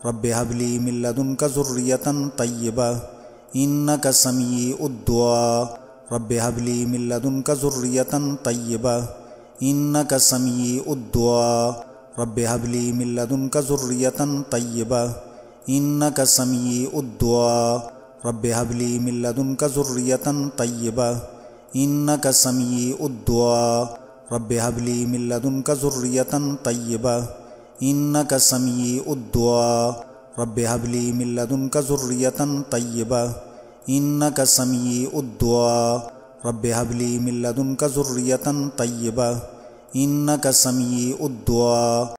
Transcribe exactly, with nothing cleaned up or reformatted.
Rabbi humbly मिन लदुनका ज़ुर्रियतन तय्यिबा इन्नका समीउद दुआ। Rabbi humbly मिन लदुनका ज़ुर्रियतन तय्यिबा इन्नका समीउद दुआ। रब्बि हबली मिन लदुनका ज़ुर्रियतन तय्यिबा इन्नका समीउद दुआ। रब्बि हबली मिन लदुनका ज़ुर्रियतन तय्यिबा इन्नका समीउद दुआ। रब्बि हबली मिन लदुनका ज़ुर्रियतन तय्यिबा इन्नका समीउद दुआ। रब्बि हबली मिन लदुनका ज़ुर्रियतन तय्यिबा इन्नका समीउद दुआ। रब्बि हबली मिन लदुनका ज़ुर्रियतन तय्यिबा इन्नका समीउद दुआ।